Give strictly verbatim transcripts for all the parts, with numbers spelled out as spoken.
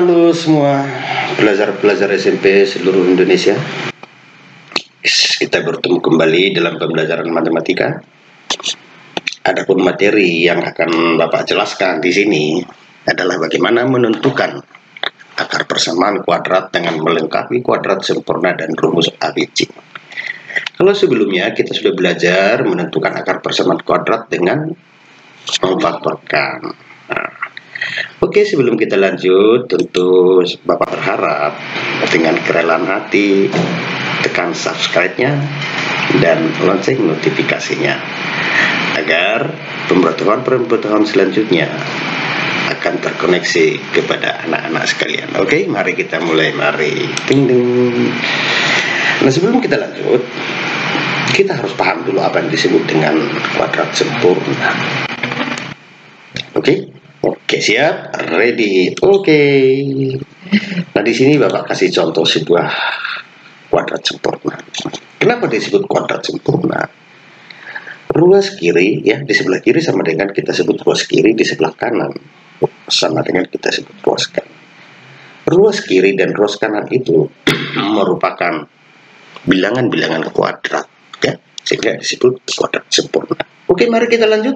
Halo semua pelajar-pelajar S M P seluruh Indonesia. Kita bertemu kembali dalam pembelajaran matematika. Adapun materi yang akan Bapak jelaskan di sini adalah bagaimana menentukan akar persamaan kuadrat dengan melengkapi kuadrat sempurna dan rumus A B C. Kalau sebelumnya kita sudah belajar menentukan akar persamaan kuadrat dengan memfaktorkan. Nah, oke, sebelum kita lanjut, tentu Bapak berharap dengan kerelaan hati tekan subscribe-nya dan lonceng notifikasinya agar pemberitahuan-pemberitahuan selanjutnya akan terkoneksi kepada anak-anak sekalian. Oke, mari kita mulai. Mari. Ding ding. Nah, sebelum kita lanjut, kita harus paham dulu apa yang disebut dengan kuadrat sempurna. Oke? Oke, siap, ready. Oke. Nah, di sini Bapak kasih contoh sebuah kuadrat sempurna. Kenapa disebut kuadrat sempurna? Ruas kiri ya di sebelah kiri sama dengan kita sebut ruas kiri, di sebelah kanan sama dengan kita sebut ruas kanan. Ruas kiri dan ruas kanan itu merupakan bilangan-bilangan kuadrat ya, sehingga disebut kuadrat sempurna. Oke, mari kita lanjut.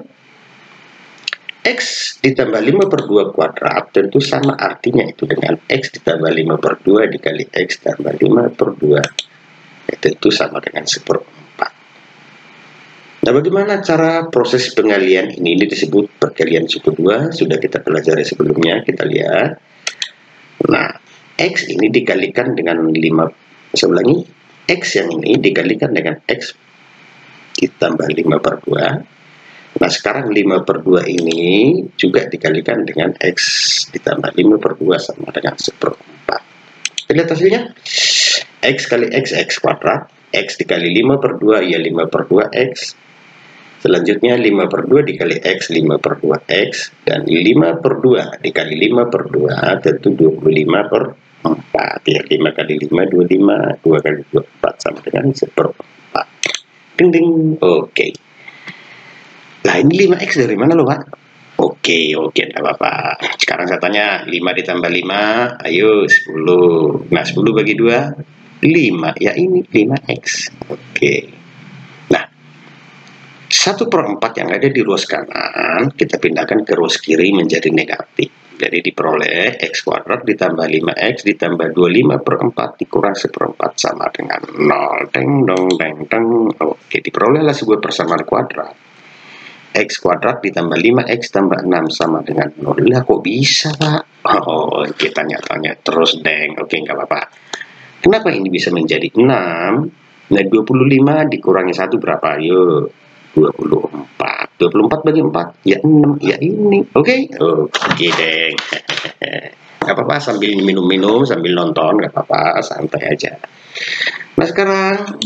X ditambah lima per dua kuadrat tentu sama artinya itu dengan X ditambah lima per dua dikali X tambah lima per dua, ya, tentu sama dengan seperempat. Nah, bagaimana cara proses pengalian ini? Ini disebut perkalian suku dua, sudah kita pelajari sebelumnya, kita lihat. Nah, X ini dikalikan dengan lima, saya ulangi, X yang ini dikalikan dengan X ditambah lima per dua. Nah, sekarang lima per dua ini juga dikalikan dengan X ditambah lima per dua sama dengan seperempat. Lihat hasilnya. X kali X, X kuadrat. X dikali lima per dua, ya lima per dua X. Selanjutnya lima per dua dikali X, lima per dua X. Dan lima per dua dikali lima per dua, tentu dua puluh lima per empat. Ya, lima kali lima, dua puluh lima. dua kali dua puluh empat sama dengan seperempat. Ding ding. Oke. Nah, ini lima X dari mana loh, Pak? Oke, oke, tidak apa-apa. Sekarang saya tanya, lima ditambah lima, ayo sepuluh. Nah, sepuluh bagi dua, lima. Ya, ini lima X. Oke. Nah, satu per empat yang ada di ruas kanan, kita pindahkan ke ruas kiri menjadi negatif. Jadi diperoleh X kuadrat ditambah lima X ditambah dua puluh lima per empat dikurang seperempat sama dengan nol. Deng, dong, deng, deng. Oke, diperolehlah sebuah persamaan kuadrat. X kuadrat ditambah lima X tambah enam sama dengan nol. Lah, kok bisa, Pak? Oh, kita tanya-tanya terus, deng. Oke, nggak apa-apa. Kenapa ini bisa menjadi enam? Nah, dua puluh lima dikurangi satu berapa? Yuk, dua puluh empat. dua puluh empat bagi empat, ya enam. Ya ini, oke? Oke, deng. Nggak apa-apa, sambil minum-minum, sambil nonton, nggak apa-apa, santai aja. Nah, sekarang,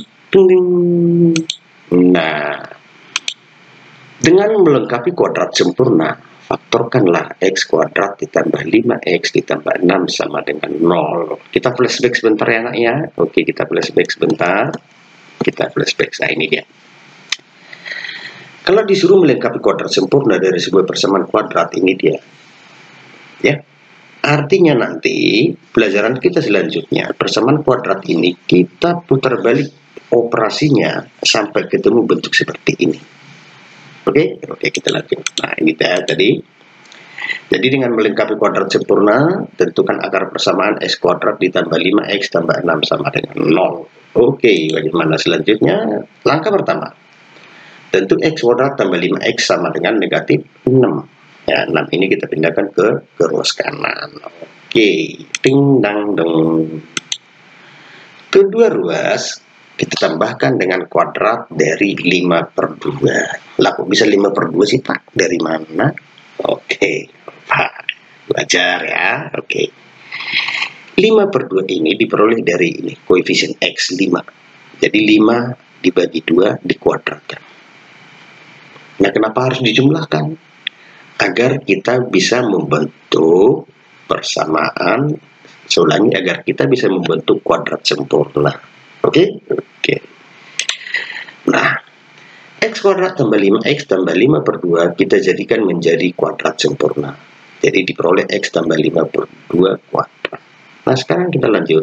nah, dengan melengkapi kuadrat sempurna, faktorkanlah X kuadrat ditambah lima X ditambah enam sama dengan nol. Kita flashback sebentar ya, anak ya. Oke, kita flashback sebentar. Kita flashback. Nah, ini dia. Kalau disuruh melengkapi kuadrat sempurna dari sebuah persamaan kuadrat, ini dia. Ya. Artinya nanti pelajaran kita selanjutnya, persamaan kuadrat ini kita putar balik operasinya sampai ketemu bentuk seperti ini. Oke, oke, kita lanjut. Nah, ini dia tadi. Jadi dengan melengkapi kuadrat sempurna, tentukan akar persamaan X kuadrat ditambah lima X tambah enam sama dengan nol. Oke, bagaimana selanjutnya? Langkah pertama, tentu X kuadrat tambah lima X sama dengan negatif enam. Ya, enam ini kita pindahkan ke, ke ruas kanan. Oke, ting dang dong. Kedua ruas kita tambahkan dengan kuadrat dari lima per dua. Lah, kok bisa lima per dua sih, Pak? Dari mana? Oke, Pak. Belajar ya. Oke. lima per dua ini diperoleh dari ini, koefisien X lima. Jadi lima dibagi dua dikuadratkan. Nah, kenapa harus dijumlahkan? Agar kita bisa membentuk persamaan, saya ulangi, agar kita bisa membentuk kuadrat sempurna. Oke, oke. Nah, X kuadrat tambah lima X tambah lima per dua kita jadikan menjadi kuadrat sempurna. Jadi diperoleh X tambah lima per dua kuadrat. Nah sekarang kita lanjut.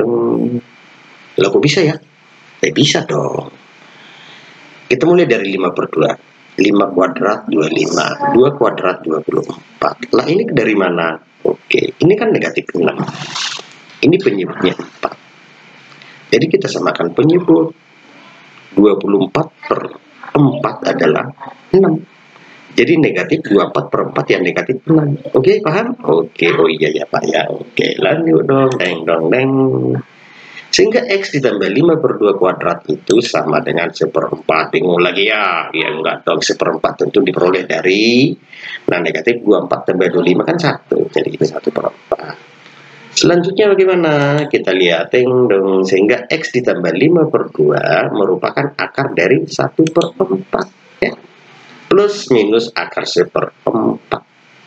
Lah kok bisa ya? Eh bisa dong. Kita mulai dari lima per dua. lima kuadrat dua puluh lima. dua kuadrat dua puluh empat. Lah ini dari mana? Oke, ini kan negatif enam. Ini penyebutnya empat. Jadi kita samakan penyebut. dua puluh empat per empat adalah enam. Jadi negatif dua puluh empat per empat yang negatif enam. Oke, paham? Oke, oh iya ya Pak ya. Oke, lanjut dong. Deng, dong, deng. Sehingga X ditambah lima per dua kuadrat itu sama dengan seperempat. Bingung lagi ya? Ya enggak dong, seperempat tentu diperoleh dari, nah negatif dua puluh empat tambah dua puluh lima kan satu. Jadi ini satu per empat. Selanjutnya bagaimana? Kita lihat dong. Sehingga X ditambah lima per dua merupakan akar dari satu per empat. Ya. Plus minus akar seperempat.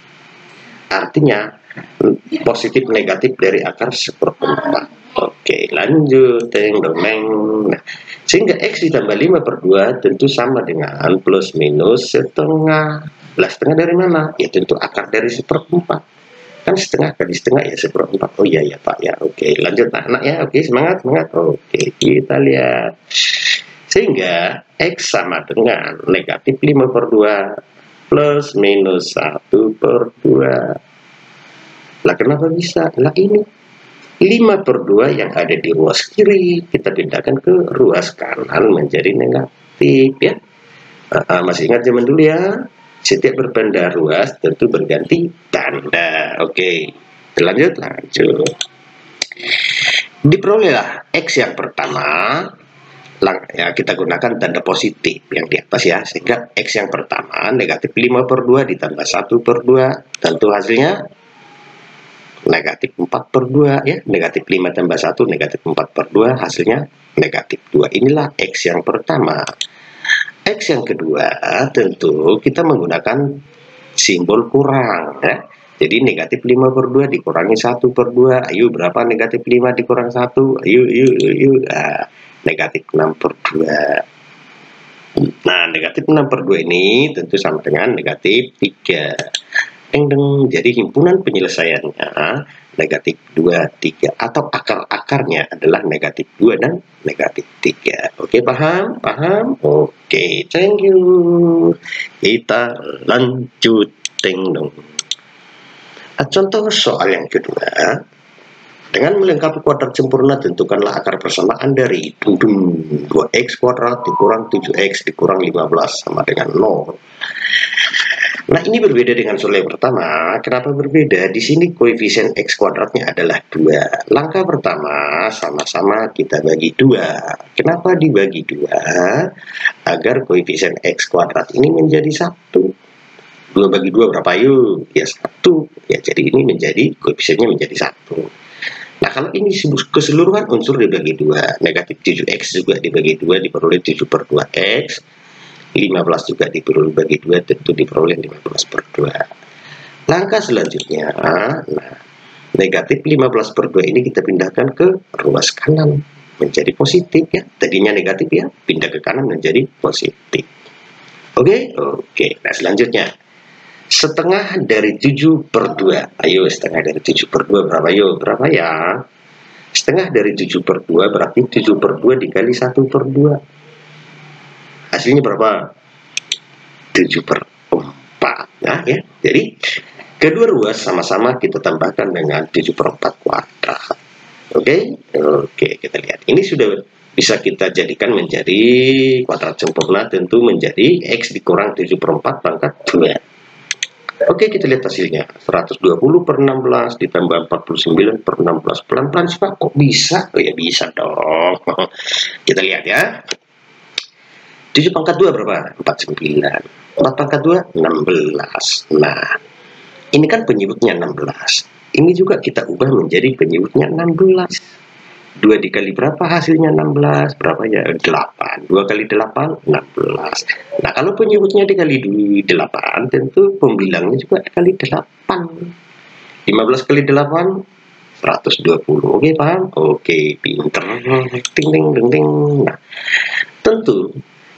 Artinya positif negatif dari akar seperempat. Oke, lanjut. Teng dong. Nah, sehingga X ditambah lima per dua tentu sama dengan plus minus setengah. Lah setengah dari mana? Ya tentu akar dari seperempat. Kan setengah kali setengah ya seperempat. Oh iya ya Pak ya. Oke, lanjut anak ya. Oke, semangat semangat. Oke, kita lihat. Sehingga X sama dengan negatif lima per dua plus minus satu per dua. Lah kenapa bisa? Lah ini lima per dua yang ada di ruas kiri kita pindahkan ke ruas kanan menjadi negatif ya. Uh, masih ingat zaman dulu ya? Setiap berpindah ruas tentu berganti tanda. Oke, lanjut lanjut. Diperolehlah X yang pertama, lang ya kita gunakan tanda positif yang di atas ya, sehingga X yang pertama negatif lima per dua ditambah satu per dua, tentu hasilnya negatif empat per dua ya. Negatif lima tambah satu negatif empat per dua, hasilnya negatif dua. Inilah X yang pertama. X yang kedua tentu kita menggunakan simbol kurang ya. Jadi negatif lima per dua dikurangi satu per dua. Ayo berapa negatif lima dikurang satu? Ayo ayo ayo. Nah, negatif enam per dua. Nah, negatif enam per dua ini tentu sama dengan negatif tiga. Deng, deng. Jadi himpunan penyelesaiannya negatif dua, tiga, atau akar-akarnya adalah negatif dua dan negatif tiga. Oke, paham? Paham? Oke, thank you. Kita lanjut. Deng, dong. Nah, contoh soal yang kedua. Dengan melengkapi kuadrat sempurna, tentukanlah akar persamaan dari dua x kuadrat dikurang tujuh x dikurang lima belas sama dengan nol. Nah, ini berbeda dengan soal yang pertama. Kenapa berbeda? Di sini koefisien X kuadratnya adalah dua. Langkah pertama, sama-sama kita bagi dua. Kenapa dibagi dua? Agar koefisien X kuadrat ini menjadi satu. dua bagi dua berapa yuk? Ya satu. Ya, jadi ini menjadi koefisiennya menjadi satu. Nah, kalau ini keseluruhan unsur dibagi dua. Negatif tujuh x juga dibagi dua, diperoleh tujuh per dua x. lima belas juga diperoleh bagi dua, tentu diperoleh lima belas per dua. Langkah selanjutnya, nah, negatif lima belas per dua ini kita pindahkan ke ruas kanan menjadi positif ya. Tadinya negatif ya, pindah ke kanan menjadi positif. Oke, oke. Nah, selanjutnya setengah dari tujuh per dua. Ayo, setengah dari tujuh per dua berapa yuk? Berapa ya? Setengah dari tujuh per dua berarti tujuh per dua dikali satu per dua. Hasilnya berapa? tujuh per empat. Nah, ya. Jadi, kedua ruas sama-sama kita tambahkan dengan tujuh per empat kuadrat. Oke? Oke, kita lihat. Ini sudah bisa kita jadikan menjadi kuadrat sempurna, tentu menjadi X dikurang tujuh per empat pangkat dua. Oke, kita lihat hasilnya. seratus dua puluh per enam belas ditambah empat puluh sembilan per enam belas. Pelan-pelan sih Pak, kok bisa? Oh ya bisa dong. Kita lihat ya. tujuh pangkat dua berapa? empat puluh sembilan. empat pangkat dua, enam belas. Nah, ini kan penyebutnya enam belas. Ini juga kita ubah menjadi penyebutnya enam belas. dua dikali berapa hasilnya enam belas? Berapa ya? delapan. dua kali delapan, enam belas. Nah, kalau penyebutnya dikali delapan, tentu pembilangnya juga kali delapan. lima belas kali delapan, seratus dua puluh. Oke, paham? Oke, pinter. Ting, ting, ting, ting. Nah, tentu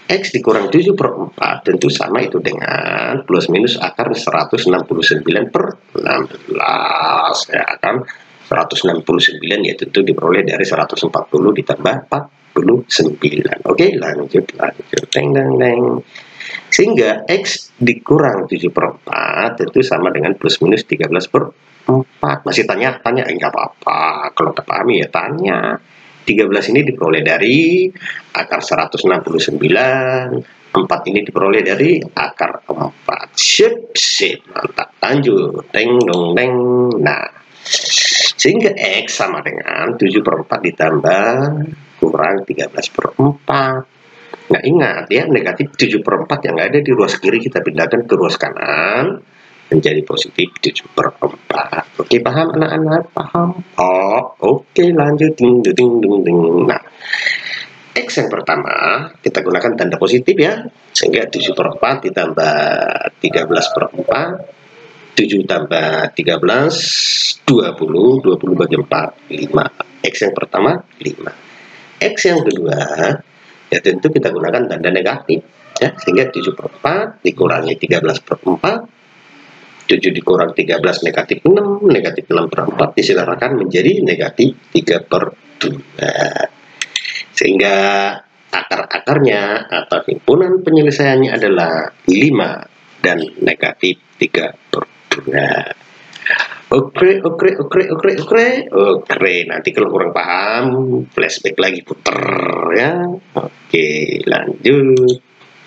X dikurang tujuh per empat tentu sama itu dengan plus minus akar seratus enam puluh sembilan per enam belas, ya kan. Seratus enam puluh sembilan ya tentu diperoleh dari seratus empat puluh ditambah empat puluh sembilan. Oke, lanjut lanjut teng teng teng. Sehingga X dikurang tujuh per empat tentu sama dengan plus minus tiga belas per empat. Masih tanya-tanya? Enggak apa-apa, kalau nggak paham ya tanya. tiga belas ini diperoleh dari akar seratus enam puluh sembilan, empat ini diperoleh dari akar empat. Sip, sip, mantap. Lanjut, teng dong teng. Nah, sehingga X sama dengan tujuh per empat ditambah kurang tiga belas per empat. Nah, ingat ya, negatif tujuh per empat yang ada di ruas kiri kita pindahkan ke ruas kanan menjadi positif tujuh per empat. Oke, paham anak-anak? Paham? Oh, oke, lanjut. Ding, ding, ding, ding. Nah, X yang pertama kita gunakan tanda positif ya, sehingga tujuh per empat ditambah tiga belas per empat, tujuh tambah tiga belas, dua puluh, dua puluh bagi empat, lima. X yang pertama, lima. X yang kedua, ya tentu kita gunakan tanda negatif ya, sehingga tujuh per empat dikurangi tiga belas per empat, tujuh dikurang tiga belas negatif enam, negatif enam per empat diselaraskan menjadi negatif tiga per dua. Sehingga akar-akarnya atau himpunan penyelesaiannya adalah lima dan negatif tiga per dua. Oke, oke, oke, oke, oke, oke. Nanti kalau kurang paham, flashback lagi puter ya. Oke, lanjut.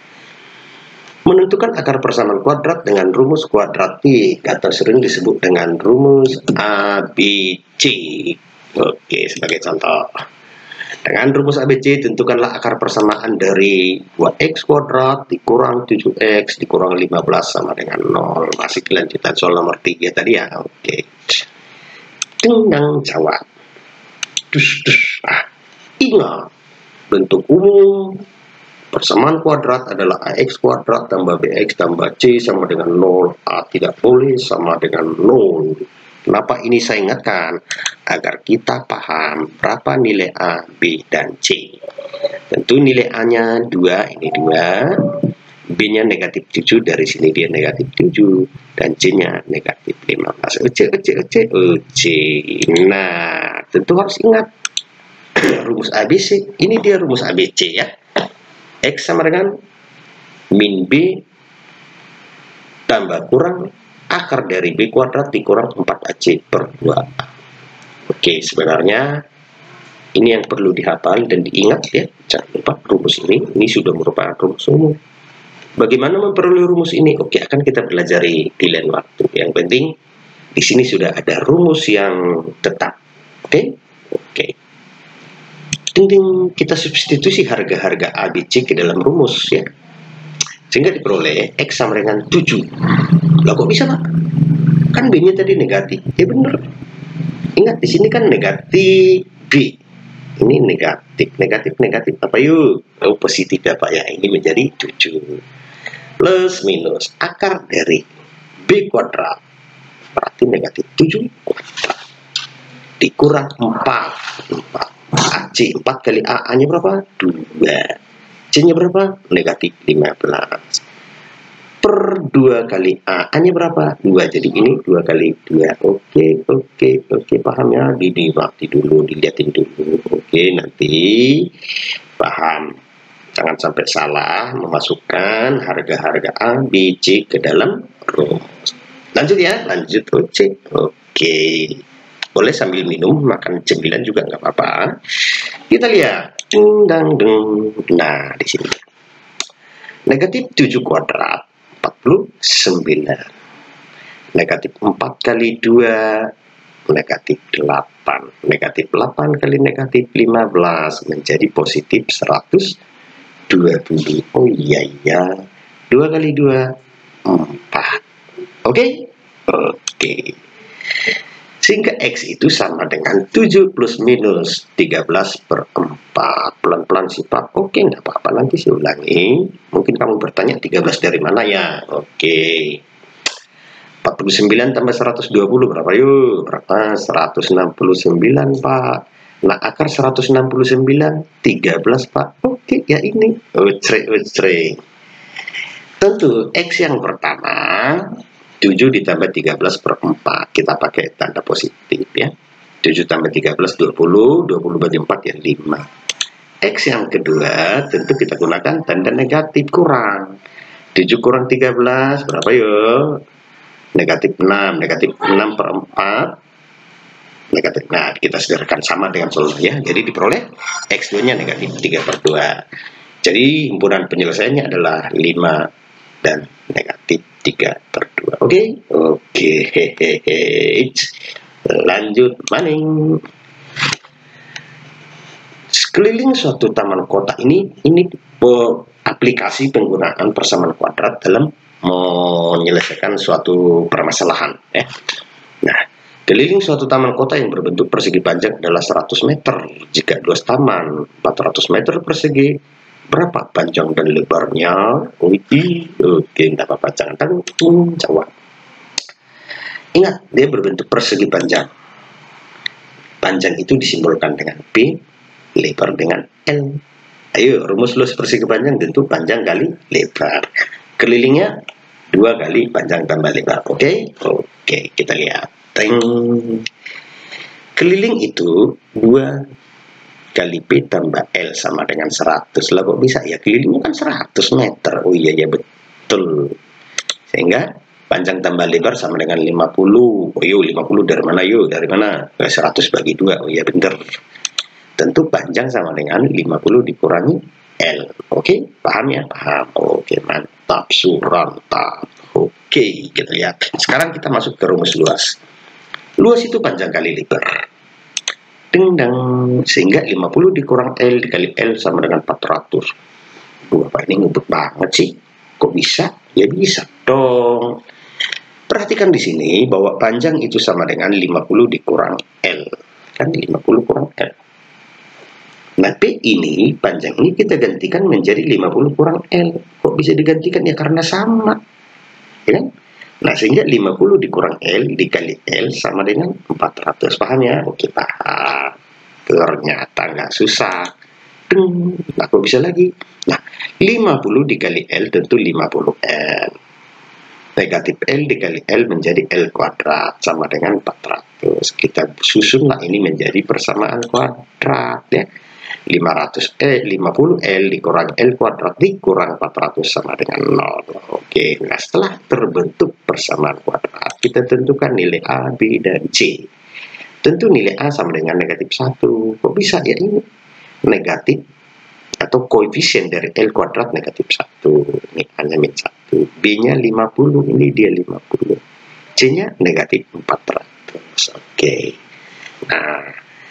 Menentukan akar persamaan kuadrat dengan rumus kuadratik atau sering disebut dengan rumus A B C. Oke, sebagai contoh. Dengan rumus A B C tentukanlah akar persamaan dari dua x kuadrat dikurang tujuh x dikurang lima belas sama dengan nol. Masih kelanjutan soal nomor tiga tadi ya. Oke. Tinggal jawab. Dus, dus. Nah, ingat bentuk umum persamaan kuadrat adalah ax kuadrat tambah bx tambah c sama dengan nol. A tidak boleh sama dengan nol. Kenapa ini saya ingatkan? Agar kita paham berapa nilai A, B, dan C. Tentu nilai A-nya dua, ini dua. B-nya negatif tujuh, dari sini dia negatif tujuh. Dan C-nya negatif lima belas. Oce, oce, oce, oce. Nah, tentu harus ingat rumus A B C. Ini dia rumus A B C ya. X sama dengan min B tambah kurang akar dari B kuadrat dikurang empat A C per dua A. Oke, sebenarnya ini yang perlu dihafal dan diingat ya. Jangan lupa rumus ini, ini sudah merupakan rumus umum. Bagaimana memperoleh rumus ini? Oke, akan kita pelajari di lain waktu. Yang penting di sini sudah ada rumus yang tetap. Oke? Oke. Ding, ding, kita substitusi harga-harga A B C ke dalam rumus ya, sehingga diperoleh X sama dengan tujuh. Lah kok bisa Pak? Kan B-nya tadi negatif. Ya bener. Ingat di sini kan negatif B. Ini negatif, negatif, negatif. Apa yuk? Oh, positif ya Pak ya. Ini menjadi tujuh. Plus minus akar dari B kuadrat. Berarti negatif tujuh kuadrat. Dikurang empat. empat. A C, empat kali A, A-nya berapa? dua. C-nya berapa? Negatif lima belas. Per dua kali A, A-nya berapa? dua. Jadi ini dua kali dua. Oke, oke, oke. Paham ya? Dinikmati dulu, dilihatin dulu. Oke, nanti paham. Jangan sampai salah memasukkan harga-harga A, B, C ke dalam rumus. Lanjut ya, lanjut. Oke. Oke. Boleh sambil minum, makan cemilan juga nggak apa-apa. Kita lihat. Ding, dang, deng. Nah, di sini. Negatif tujuh kuadrat, empat puluh sembilan. Negatif empat kali dua, negatif delapan. Negatif delapan kali negatif lima belas, menjadi positif seratus dua puluh. Oh iya, iya. dua kali dua, empat. Oke? Oke. Sehingga X itu sama dengan tujuh plus minus tiga belas per empat. Pelan-pelan sih Pak. Oke, nggak apa-apa. Nanti saya ulangi. Mungkin kamu bertanya tiga belas dari mana ya? Oke. empat puluh sembilan tambah seratus dua puluh berapa yuk? Berapa? seratus enam puluh sembilan Pak. Nah, akar seratus enam puluh sembilan, tiga belas, Pak. Oke, ya ini. Ucre, ucre. Tentu, X yang pertama, tujuh ditambah tiga belas per empat. Kita pakai tanda positif ya. tujuh tambah tiga belas, dua puluh. dua puluh bagi empat ya lima. X yang kedua, tentu kita gunakan tanda negatif kurang. tujuh kurang tiga belas, berapa yuk? Negatif enam. Negatif enam per empat. Negatif. Nah, kita sederhanakan sama dengan solusi ya. Jadi diperoleh X dua nya negatif tiga per dua. Jadi himpunan penyelesaiannya adalah lima dan negatif tiga per dua. Oke? Okay? Oke. Okay. Lanjut maning. Sekeliling suatu taman kota ini ini aplikasi penggunaan persamaan kuadrat dalam menyelesaikan suatu permasalahan ya. Nah, keliling suatu taman kota yang berbentuk persegi panjang adalah seratus meter. Jika luas taman empat ratus meter persegi, berapa panjang dan lebarnya? Oke, oke, tidak apa-apa, jangan tanggung jawab. Ingat, dia berbentuk persegi panjang. Panjang itu disimbolkan dengan P, lebar dengan L. Ayo, rumus luas persegi panjang tentu panjang kali lebar. Kelilingnya dua kali panjang tambah lebar. Oke, oke, kita lihat. Teng. Keliling itu dua kali P tambah L sama dengan seratus. Lah kok bisa ya? Kelilingnya kan seratus meter. Oh iya ya betul. Sehingga panjang tambah lebar sama dengan lima puluh. Oh yuk, lima puluh dari mana yuk? Dari mana? seratus bagi dua. Oh iya bener. Tentu panjang sama dengan lima puluh dikurangi L. Oke, paham ya? Paham. Oke, mantap. Surantap. Oke, kita lihat. Sekarang kita masuk ke rumus luas. Luas itu panjang kali lebar. Dendang. Sehingga lima puluh dikurang L dikali L sama dengan empat ratus. Bapak ini ngebut banget sih. Kok bisa? Ya bisa dong. Perhatikan di sini bahwa panjang itu sama dengan lima puluh dikurang L. Kan lima puluh kurang L. Nah, P ini, panjang ini kita gantikan menjadi lima puluh kurang L. Kok bisa digantikan? Ya karena sama. Ya kan? Nah, sehingga lima puluh dikurang L dikali L sama dengan empat ratus. Paham ya? Oke, paham. Ternyata nggak susah. Deng. Nah, kok bisa lagi? Nah, lima puluh dikali L tentu lima puluh L. Negatif L dikali L menjadi L kuadrat sama dengan empat ratus. Kita susunlah ini menjadi persamaan kuadrat ya. lima ratus L, lima puluh L dikurang L kuadrat dikurang empat ratus sama dengan nol. Oke, nah setelah terbentuk persamaan kuadrat, kita tentukan nilai A, B, dan C. Tentu nilai A sama dengan negatif satu. Kok bisa ya ini? Negatif atau koefisien dari L kuadrat negatif satu. Ini hanya min satu. B-nya lima puluh, ini dia lima puluh. C-nya negatif empat ratus. Oke. Nah,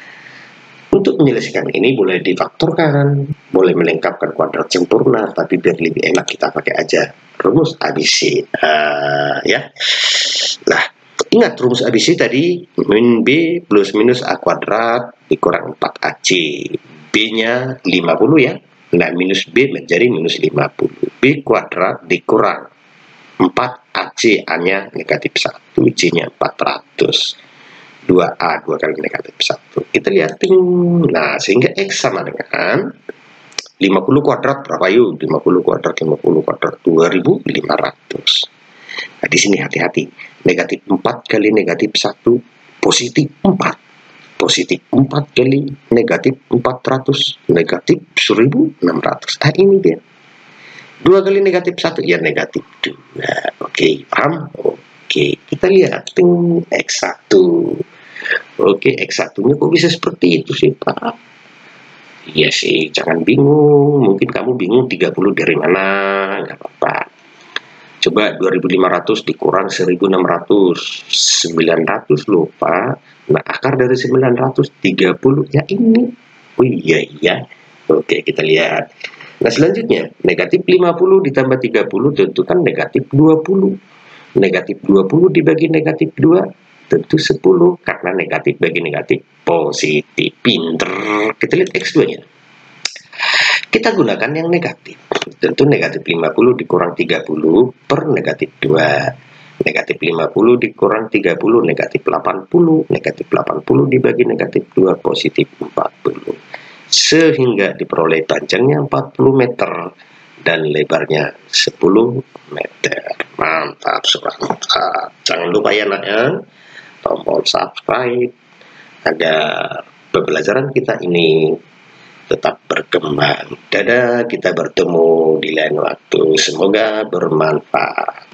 untuk menyelesaikan ini boleh difaktorkan, boleh melengkapkan kuadrat sempurna, tapi biar lebih enak kita pakai aja rumus A B C. Uh, ya, lah ingat rumus A B C tadi min B plus minus A kuadrat dikurang empat A C. B-nya lima puluh ya, nah minus B menjadi minus lima puluh. B kuadrat dikurang empat A C, A-nya negatif satu, C-nya empat ratus. dua A, dua kali negatif satu. Kita lihat. Ting. Nah, sehingga X sama dengan lima puluh kuadrat berapa yuk? lima puluh kuadrat, lima puluh kuadrat, dua ribu lima ratus. Nah, di sini hati-hati. Negatif empat kali negatif satu, positif empat. Positif empat kali negatif empat ratus, negatif seribu enam ratus. Ah, ini dia. dua kali negatif satu, ya negatif dua. Oke, paham? Oke, kita lihat. Ting, X satu. Oke, X satu-nya kok bisa seperti itu sih, Pak? Iya sih, jangan bingung. Mungkin kamu bingung tiga puluh dari mana, nggak apa-apa. Coba dua ribu lima ratus dikurang seribu enam ratus, sembilan ratus loh, Pak. Nah, akar dari sembilan ratus, tiga puluh, ya ini. Oh iya, iya. Oke, kita lihat. Nah, selanjutnya, negatif lima puluh ditambah tiga puluh tentu kan negatif dua puluh. Negatif dua puluh dibagi negatif dua, tentu sepuluh, karena negatif bagi negatif positif. Pinter. Kita lihat X dua nya. Kita gunakan yang negatif. Tentu negatif lima puluh dikurang tiga puluh per negatif dua. Negatif lima puluh dikurang tiga puluh, negatif delapan puluh. Negatif delapan puluh dibagi negatif dua, positif empat puluh. Sehingga diperoleh panjangnya empat puluh meter dan lebarnya sepuluh meter. Mantap sobat. Jangan lupa ya nak ya, tombol subscribe agar pembelajaran kita ini tetap berkembang. Dadah, kita bertemu di lain waktu. Semoga bermanfaat.